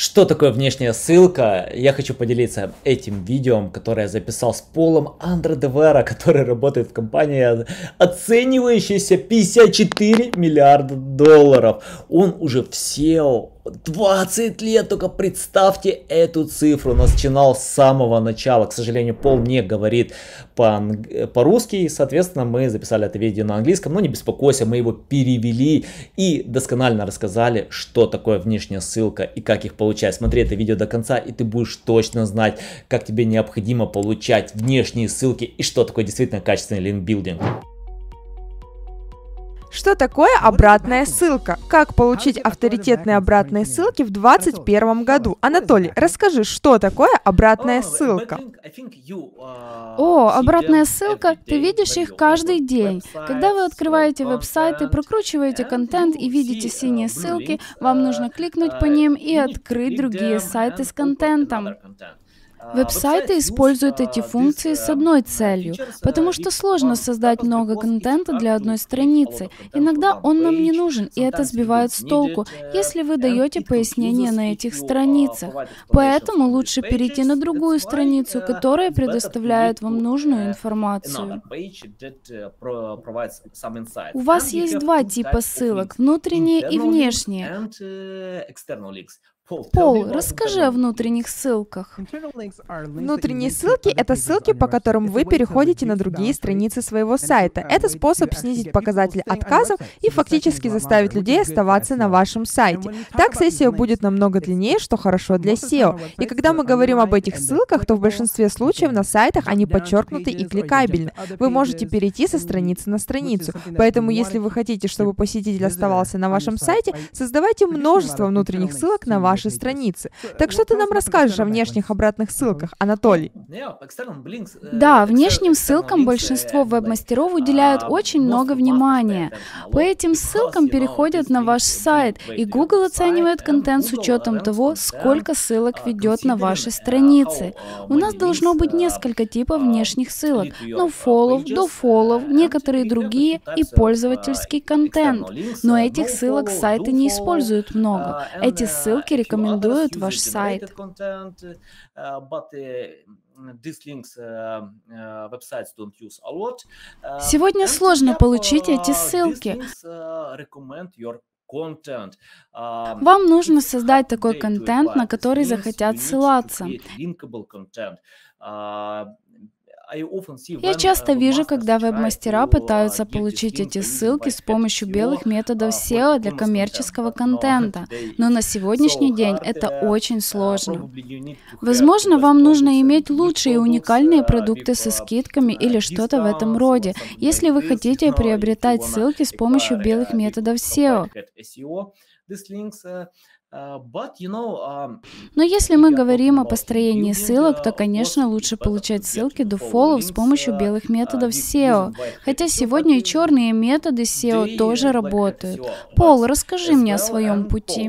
Что такое внешняя ссылка? Я хочу поделиться этим видео, которое я записал с Полом Андре де Вера, который работает в компании, оценивающейся 54 миллиарда долларов. Он уже в SEO 20 лет, только представьте эту цифру. Начинал с самого начала. К сожалению, Пол не говорит по-русски, соответственно, мы записали это видео на английском. Но не беспокойся, мы его перевели и досконально рассказали, что такое внешняя ссылка и как их получать. Смотри это видео до конца, и ты будешь точно знать, как тебе необходимо получать внешние ссылки и что такое действительно качественный линкбилдинг. Что такое обратная ссылка? Как получить авторитетные обратные ссылки в 2021 году? Анатолий, расскажи, что такое обратная ссылка? Обратная ссылка, ты видишь их каждый день. Когда вы открываете веб-сайты, прокручиваете контент и видите синие ссылки, вам нужно кликнуть по ним и открыть другие сайты с контентом. Веб-сайты используют эти функции с одной целью, потому что сложно создать много контента для одной страницы. Иногда он нам не нужен, и это сбивает с толку, если вы даете пояснения на этих страницах. Поэтому лучше перейти на другую страницу, которая предоставляет вам нужную информацию. У вас есть два типа ссылок, внутренние и внешние. Пол, расскажи о внутренних ссылках. Внутренние ссылки — это ссылки, по которым вы переходите на другие страницы своего сайта. Это способ снизить показатель отказов и фактически заставить людей оставаться на вашем сайте. Так сессия будет намного длиннее, что хорошо для SEO. И когда мы говорим об этих ссылках, то в большинстве случаев на сайтах они подчеркнуты и кликабельны. Вы можете перейти со страницы на страницу. Поэтому, если вы хотите, чтобы посетитель оставался на вашем сайте, создавайте множество внутренних ссылок на вашей странице. Так что ты нам расскажешь о внешних обратных ссылках, Анатолий? Да, внешним ссылкам большинство веб-мастеров уделяют очень много внимания. По этим ссылкам переходят на ваш сайт, и Google оценивает контент с учетом того, сколько ссылок ведет на ваши страницы. У нас должно быть несколько типов внешних ссылок: nofollow, dofollow, некоторые другие и пользовательский контент. Но этих ссылок сайты не используют много. Эти ссылки рекомендуют ваш сайт. Сегодня сложно получить эти ссылки. Вам нужно создать такой контент, на который захотят ссылаться. Я часто вижу, когда веб-мастера пытаются получить эти ссылки с помощью белых методов SEO для коммерческого контента, но на сегодняшний день это очень сложно. Возможно, вам нужно иметь лучшие и уникальные продукты со скидками или что-то в этом роде, если вы хотите приобретать ссылки с помощью белых методов SEO. Но если мы говорим о построении ссылок, то, конечно, лучше получать ссылки dofollow с помощью белых методов SEO. Хотя сегодня и черные методы SEO тоже работают. Пол, расскажи мне о своем пути.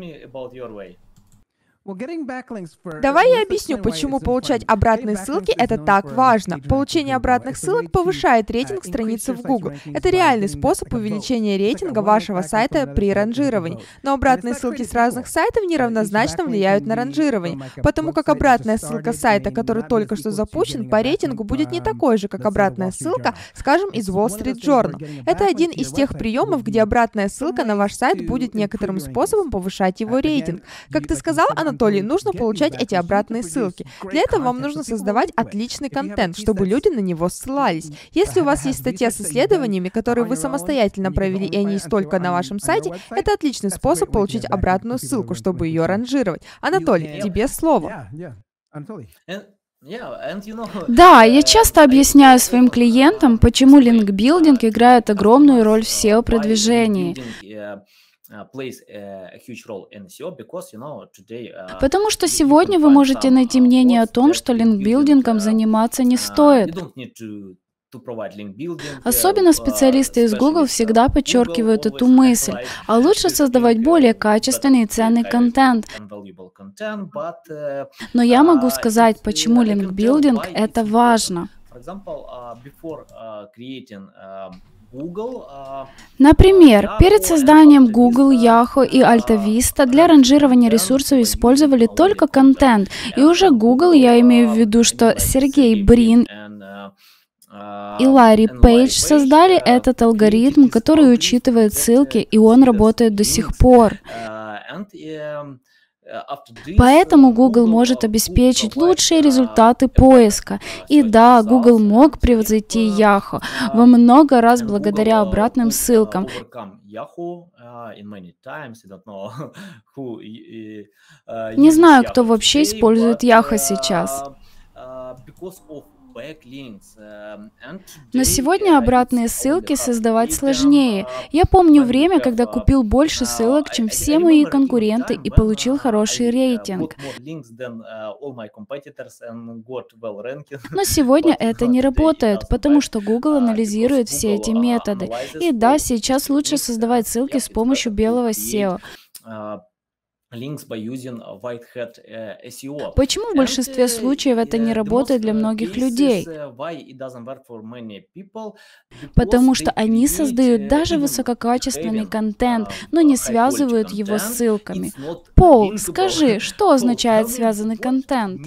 Давай я объясню, почему получать обратные ссылки — это так важно. Получение обратных ссылок повышает рейтинг страницы в Google. Это реальный способ увеличения рейтинга вашего сайта при ранжировании. Но обратные ссылки с разных сайтов неравнозначно влияют на ранжирование, потому как обратная ссылка сайта, который только что запущен, по рейтингу будет не такой же, как обратная ссылка, скажем, из Wall Street Journal. Это один из тех приемов, где обратная ссылка на ваш сайт будет некоторым способом повышать его рейтинг. Как ты сказал, Анатолий, нужно получать эти обратные ссылки. Для этого вам нужно создавать отличный контент, чтобы люди на него ссылались. Если у вас есть статья с исследованиями, которые вы самостоятельно провели, и они есть только на вашем сайте, это отличный способ получить обратную ссылку, чтобы ее ранжировать. Анатолий, тебе слово. Да, я часто объясняю своим клиентам, почему линкбилдинг играет огромную роль в SEO-продвижении. Потому что сегодня вы можете найти мнение о том, что линкбилдингом заниматься не стоит. Особенно специалисты из Google всегда подчеркивают эту мысль, а лучше создавать более качественный и ценный контент. Но я могу сказать, почему линкбилдинг — это важно. Например, перед созданием Google, Yahoo и AltaVista для ранжирования ресурсов использовали только контент. И уже Google, я имею в виду, что Сергей Брин и Ларри Пейдж создали этот алгоритм, который учитывает ссылки, и он работает до сих пор. Поэтому Google может обеспечить лучшие результаты поиска. И да, Google мог превзойти Yahoo во много раз благодаря обратным ссылкам. Не знаю, кто вообще использует Yahoo сейчас. Но сегодня обратные ссылки создавать сложнее. Я помню время, когда купил больше ссылок, чем все мои конкуренты, и получил хороший рейтинг. Но сегодня это не работает, потому что Google анализирует все эти методы. И да, сейчас лучше создавать ссылки с помощью белого SEO. Почему в большинстве случаев это не работает для многих людей? Потому что они создают даже высококачественный контент, но не связывают его с ссылками. Пол, скажи, что означает связанный контент?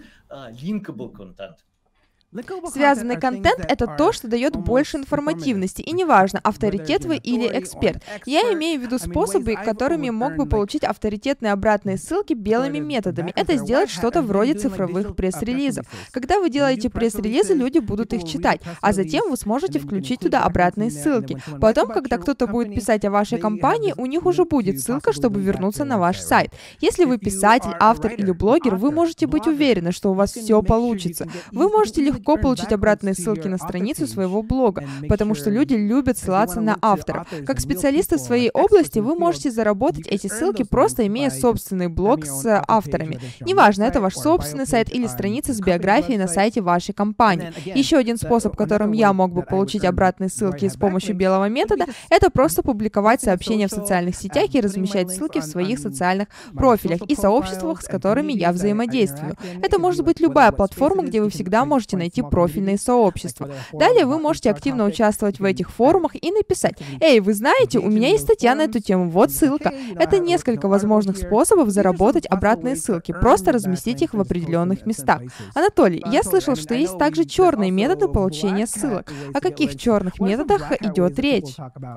Связанный контент — это то, что дает больше информативности, и неважно, авторитет вы или эксперт. Я имею в виду способы, которыми мог бы получить авторитетные обратные ссылки белыми методами. Это сделать что-то вроде цифровых пресс-релизов. Когда вы делаете пресс-релизы, люди будут их читать, а затем вы сможете включить туда обратные ссылки. Потом, когда кто-то будет писать о вашей компании, у них уже будет ссылка, чтобы вернуться на ваш сайт. Если вы писатель, автор или блогер, вы можете быть уверены, что у вас все получится. Вы можете легко получить обратные ссылки на страницу своего блога, потому что люди любят ссылаться на авторов. Как специалисты в своей области вы можете заработать эти ссылки, просто имея собственный блог с авторами. Неважно, это ваш собственный сайт или страница с биографией на сайте вашей компании. Еще один способ, которым я мог бы получить обратные ссылки с помощью белого метода, это просто публиковать сообщения в социальных сетях и размещать ссылки в своих социальных профилях и сообществах, с которыми я взаимодействую. Это может быть любая платформа, где вы всегда можете найти профильные сообщества. Далее вы можете активно участвовать в этих форумах и написать: «Эй, вы знаете, у меня есть статья на эту тему, вот ссылка». Это несколько возможных способов заработать обратные ссылки, просто разместить их в определенных местах. Анатолий, я слышал, что есть также черные методы получения ссылок. О каких черных методах идет речь?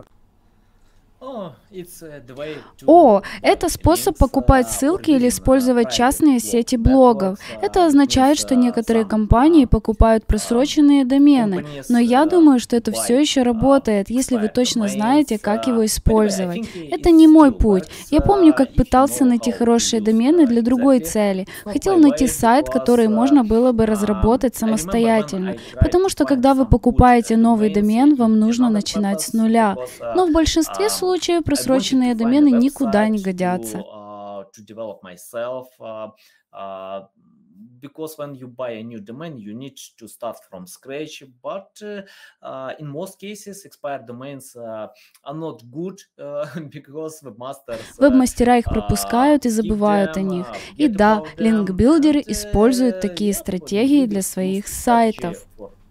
Это способ покупать ссылки или использовать частные сети блогов. Это означает, что некоторые компании покупают просроченные домены. Но я думаю, что это все еще работает, если вы точно знаете, как его использовать. Это не мой путь. Я помню, как пытался найти хорошие домены для другой цели. Хотел найти сайт, который можно было бы разработать самостоятельно. Потому что, когда вы покупаете новый домен, вам нужно начинать с нуля. Но в большинстве случаев просроченные домены никуда не годятся. Because when you buy a new domain, you need to start from scratch. But in most cases, expired domains are not good because webmasters. Веб-мастера их пропускают и забывают о них. И да, линкбилдеры используют такие стратегии для своих сайтов.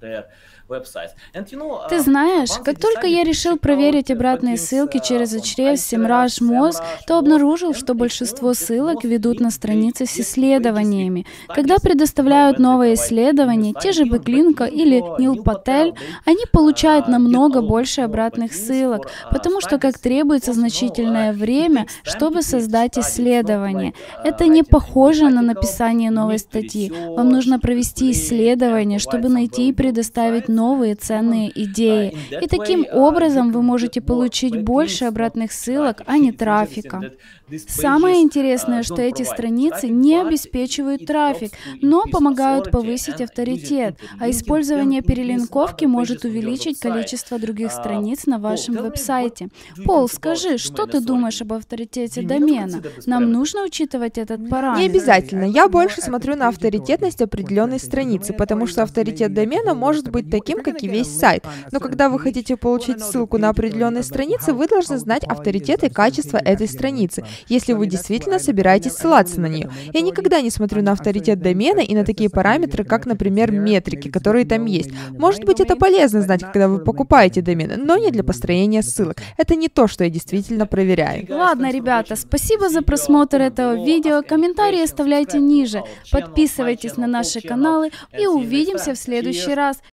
Ты знаешь, как только я решил проверить обратные ссылки через Ahrefs, Semrush, Moz, то обнаружил, что большинство ссылок ведут на страницы с исследованиями. Когда предоставляют новые исследования, те же Backlink или Neil Patel, они получают намного больше обратных ссылок, потому что как требуется значительное время, чтобы создать исследование. Это не похоже на написание новой статьи. Вам нужно провести исследование, чтобы найти и предоставить новые ценные идеи. И таким образом вы можете получить больше обратных ссылок, а не трафика. Самое интересное, что эти страницы не обеспечивают трафик, но помогают повысить авторитет, а использование перелинковки может увеличить количество других страниц на вашем веб-сайте. Пол, скажи, что ты думаешь об авторитете домена? Нам нужно учитывать этот параметр? Не обязательно. Я больше смотрю на авторитетность определенной страницы, потому что авторитет домена может быть таким, таким, как и весь сайт. Но когда вы хотите получить ссылку на определенные страницы, вы должны знать авторитет и качество этой страницы, если вы действительно собираетесь ссылаться на нее. Я никогда не смотрю на авторитет домена и на такие параметры, как, например, метрики, которые там есть. Может быть, это полезно знать, когда вы покупаете домены, но не для построения ссылок. Это не то, что я действительно проверяю. Ладно, ребята, спасибо за просмотр этого видео. Комментарии оставляйте ниже. Подписывайтесь на наши каналы и увидимся в следующий раз.